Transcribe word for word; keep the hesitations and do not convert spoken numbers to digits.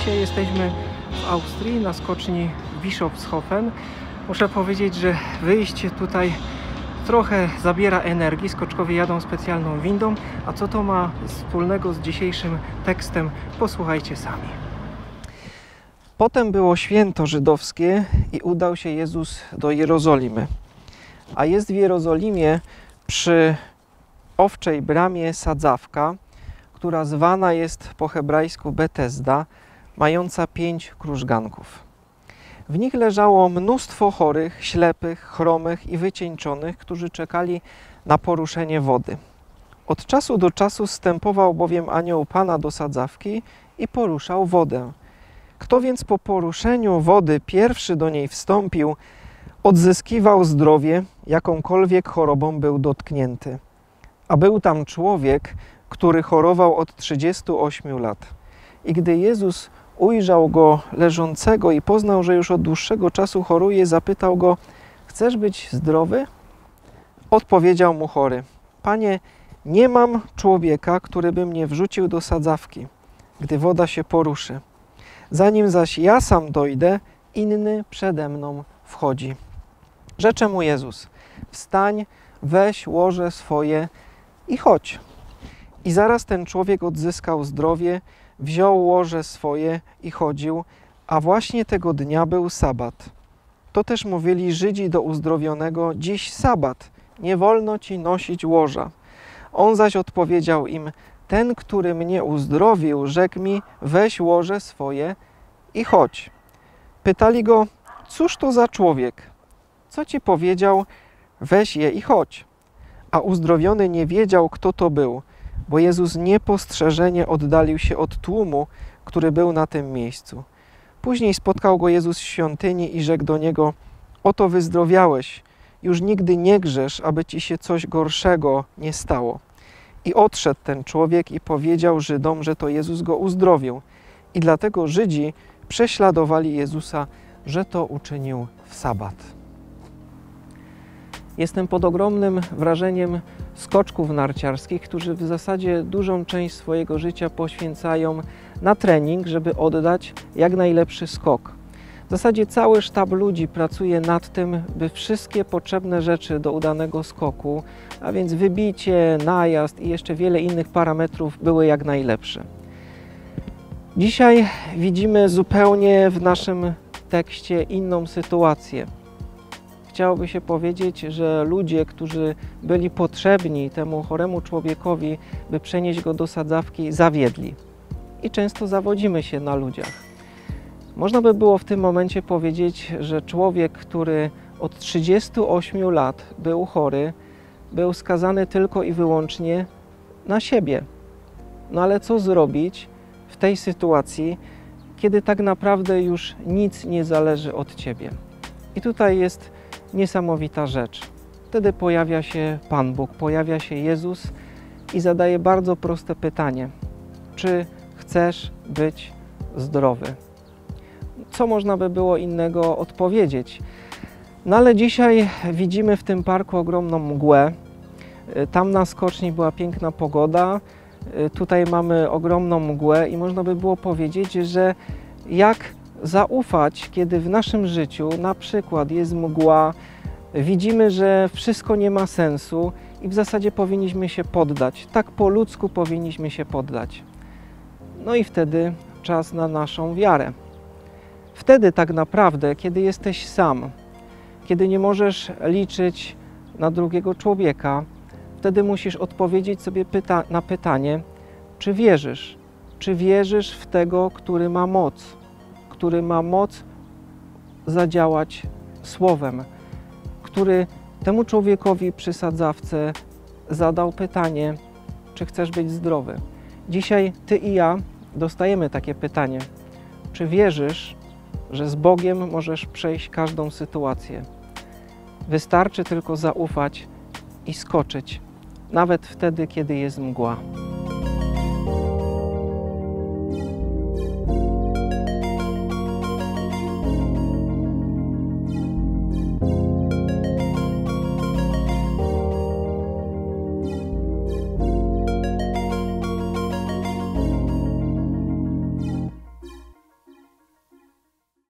Dzisiaj jesteśmy w Austrii na skoczni Bischofshofen. Muszę powiedzieć, że wyjście tutaj trochę zabiera energii. Skoczkowie jadą specjalną windą. A co to ma wspólnego z dzisiejszym tekstem? Posłuchajcie sami. Potem było święto żydowskie i udał się Jezus do Jerozolimy. A jest w Jerozolimie przy owczej bramie sadzawka, która zwana jest po hebrajsku Betesda, mająca pięć krużganków. W nich leżało mnóstwo chorych, ślepych, chromych i wycieńczonych, którzy czekali na poruszenie wody. Od czasu do czasu zstępował bowiem anioł Pana do sadzawki i poruszał wodę. Kto więc po poruszeniu wody pierwszy do niej wstąpił, odzyskiwał zdrowie, jakąkolwiek chorobą był dotknięty. A był tam człowiek, który chorował od trzydziestu ośmiu lat. I gdy Jezus ujrzał go leżącego i poznał, że już od dłuższego czasu choruje, zapytał go: chcesz być zdrowy? Odpowiedział mu chory: Panie, nie mam człowieka, który by mnie wrzucił do sadzawki, gdy woda się poruszy. Zanim zaś ja sam dojdę, inny przede mną wchodzi. Rzecze mu Jezus: wstań, weź łoże swoje i chodź. I zaraz ten człowiek odzyskał zdrowie, wziął łoże swoje i chodził, a właśnie tego dnia był sabat. To też mówili Żydzi do uzdrowionego: dziś sabat, nie wolno ci nosić łoża. On zaś odpowiedział im: ten, który mnie uzdrowił, rzekł mi: weź łoże swoje i chodź. Pytali go: cóż to za człowiek? Co ci powiedział? Weź je i chodź. A uzdrowiony nie wiedział, kto to był, bo Jezus niepostrzeżenie oddalił się od tłumu, który był na tym miejscu. Później spotkał go Jezus w świątyni i rzekł do niego: oto wyzdrowiałeś, już nigdy nie grzesz, aby ci się coś gorszego nie stało. I odszedł ten człowiek i powiedział Żydom, że to Jezus go uzdrowił. I dlatego Żydzi prześladowali Jezusa, że to uczynił w sabat. Jestem pod ogromnym wrażeniem skoczków narciarskich, którzy w zasadzie dużą część swojego życia poświęcają na trening, żeby oddać jak najlepszy skok. W zasadzie cały sztab ludzi pracuje nad tym, by wszystkie potrzebne rzeczy do udanego skoku, a więc wybicie, najazd i jeszcze wiele innych parametrów były jak najlepsze. Dzisiaj widzimy zupełnie w naszym tekście inną sytuację. Chciałoby się powiedzieć, że ludzie, którzy byli potrzebni temu choremu człowiekowi, by przenieść go do sadzawki, zawiedli. I często zawodzimy się na ludziach. Można by było w tym momencie powiedzieć, że człowiek, który od trzydziestu ośmiu lat był chory, był skazany tylko i wyłącznie na siebie. No ale co zrobić w tej sytuacji, kiedy tak naprawdę już nic nie zależy od ciebie? I tutaj jest niesamowita rzecz. Wtedy pojawia się Pan Bóg, pojawia się Jezus i zadaje bardzo proste pytanie: czy chcesz być zdrowy? Co można by było innego odpowiedzieć? No ale dzisiaj widzimy w tym parku ogromną mgłę. Tam na skoczni była piękna pogoda. Tutaj mamy ogromną mgłę i można by było powiedzieć, że jak zaufać, kiedy w naszym życiu na przykład jest mgła, widzimy, że wszystko nie ma sensu i w zasadzie powinniśmy się poddać. Tak po ludzku powinniśmy się poddać. No i wtedy czas na naszą wiarę. Wtedy tak naprawdę, kiedy jesteś sam, kiedy nie możesz liczyć na drugiego człowieka, wtedy musisz odpowiedzieć sobie pyta na pytanie, czy wierzysz? Czy wierzysz w tego, który ma moc? który ma moc zadziałać słowem, który temu człowiekowi przy sadzawce zadał pytanie, czy chcesz być zdrowy. Dzisiaj ty i ja dostajemy takie pytanie, czy wierzysz, że z Bogiem możesz przejść każdą sytuację. Wystarczy tylko zaufać i skoczyć, nawet wtedy, kiedy jest mgła.